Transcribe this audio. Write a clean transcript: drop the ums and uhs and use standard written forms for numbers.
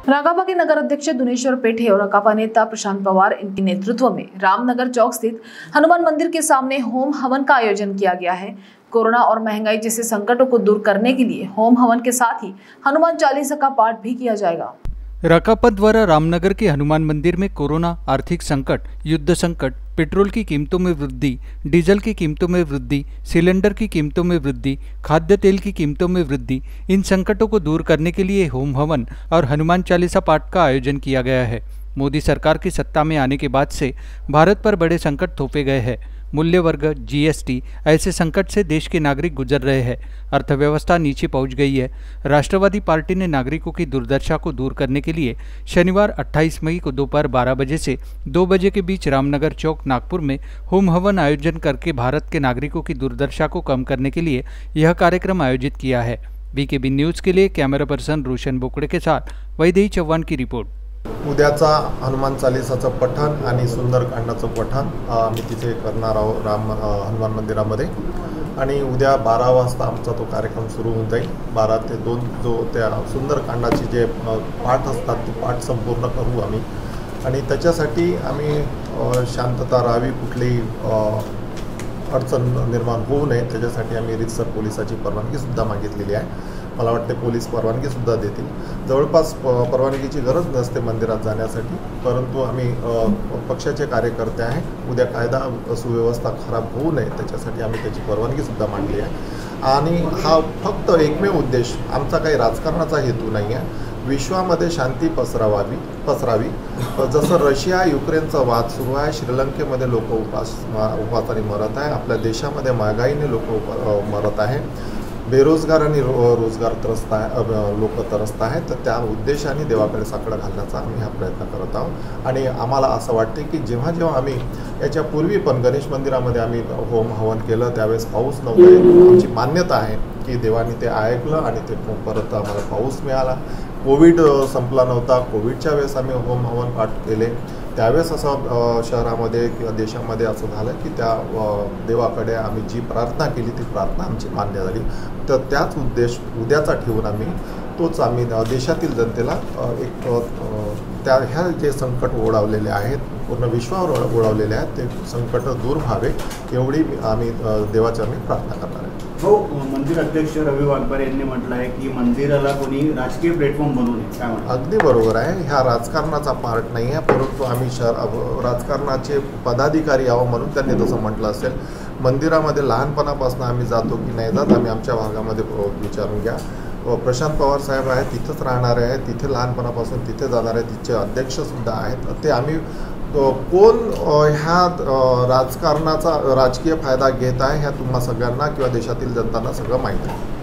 राकापा के नगर अध्यक्ष दुनेश्वर पेठे और राकापा नेता प्रशांत पवार इनके नेतृत्व में रामनगर चौक स्थित हनुमान मंदिर के सामने होम हवन का आयोजन किया गया है। कोरोना और महंगाई जैसे संकटों को दूर करने के लिए होम हवन के साथ ही हनुमान चालीसा का पाठ भी किया जाएगा। राकापा द्वारा रामनगर के हनुमान मंदिर में कोरोना, आर्थिक संकट, युद्ध संकट, पेट्रोल की कीमतों में वृद्धि, डीजल की कीमतों में वृद्धि, सिलेंडर की कीमतों में वृद्धि, खाद्य तेल की कीमतों में वृद्धि, इन संकटों को दूर करने के लिए होम हवन और हनुमान चालीसा पाठ का आयोजन किया गया है। मोदी सरकार की सत्ता में आने के बाद से भारत पर बड़े संकट थोपे गए हैं। मूल्य वर्ग, जीएसटी, ऐसे संकट से देश के नागरिक गुजर रहे हैं। अर्थव्यवस्था नीचे पहुंच गई है। राष्ट्रवादी पार्टी ने नागरिकों की दुर्दशा को दूर करने के लिए शनिवार 28 मई को दोपहर 12 बजे से 2 बजे के बीच रामनगर चौक नागपुर में होम हवन आयोजन करके भारत के नागरिकों की दुर्दशा को कम करने के लिए यह कार्यक्रम आयोजित किया है। बीकेबी न्यूज़ के लिए कैमरा पर्सन रोशन बोकडे के साथ वैदेही चव्हाण की रिपोर्ट। उद्याचा हनुमान चालीसाचं पठण आणि सुंदरकांडाचं पठण आम्ही तिथे करणार आहोत हनुमान मंदिरामध्ये आणि उद्या 12 वाजता आमचा तो कार्यक्रम सुरू होऊन जाईल। 12 ते 2 जो त्या सुंदरकांडाचे जे पाठ असतात ते पाठ संपूर्ण करू आम्ही आणि त्याच्यासाठी आम्ही शांतता राहावी, कुठलीही अडचण निर्माण होऊ नये त्याच्यासाठी आम्ही रितसर पोलिसाची परवानगीसुद्धा मागितलेली आहे। मला वाटते पोलीस परवानगीसुद्धा देतील। जवळपास परवानगीची गरज नसते मंदिरात जाण्यासाठी, परंतु आम्ही पक्षाचे कार्यकर्ते आहे, उद्या कायदा सुव्यवस्था खराब होऊ नये त्याच्यासाठी आम्ही त्याची परवानगीसुद्धा मांडली आहे। आणि हा फक्त एकमेव उद्देश आमचा काही राजकारणाचा हेतू नाही आहे। विश्वामध्ये शांती पसरावी जसं रशिया युक्रेनचा वाद सुरू आहे, श्रीलंकेमध्ये लोक उपासाने मरत आहे, आपल्या देशामध्ये महागाईने लोक मरत आहे, बेरोजगार आणि रोजगार लोक त्रस्त आहेत। तर त्या उद्देशाने देवाकडे साकडं घालण्याचा आम्ही हा प्रयत्न करत आहोत आणि आम्हाला असं वाटते की जेव्हा आम्ही याच्यापूर्वी पण गणेश मंदिरामध्ये आम्ही होम हवन केलं त्यावेळेस पाऊस नव्हता। आमची मान्यता आहे की देवाने ते ऐकलं आणि ते परत आम्हाला पाऊस मिळाला। कोविड संपला नव्हता, कोविडच्या वेळेस आम्ही होम हवन पाठ केले त्यावेळेस असं शहरामध्ये किंवा देशामध्ये असं झालं की त्या देवाकडे आम्ही जी प्रार्थना केली ती प्रार्थना आमची मान्य झाली। तर त्याच उद्देश उद्याचा ठेवून आम्ही देशातील जनतेला एक ह्या जे संकट ओढावलेले आहेत, पूर्ण विश्वावर ओढावलेले आहेत, ते संकट दूर व्हावे एवढी आम्ही देवाची प्रार्थना करणार आहे। हो, मंदिर अध्यक्ष रवी वाघमारे यांनी म्हटलं आहे की मंदिराला कोणी राजकीय प्लॅटफॉर्म बनवू नये, काय म्हणतात? अगदी बरोबर आहे। ह्या राजकारणाचा पार्ट नाही आहे, परंतु आम्ही राजकारणाचे पदाधिकारी यावं म्हणून त्यांनी तसं म्हटलं असेल। मंदिरामध्ये लहानपणापासून आम्ही जातो की नाही जात आम्ही आमच्या भागामध्ये विचारून घ्या। प्रशांत पवार साहेब आहेत, तिथंच राहणारे आहेत, तिथे लहानपणापासून तिथे जाणार आहेत, तिचे अध्यक्षसुद्धा आहेत। ते आम्ही कोण ह्या राजकारणाचा राजकीय फायदा घेत आहे ह्या तुम्हा सगळ्यांना किंवा देशातील जनतांना सगळं माहीत आहे।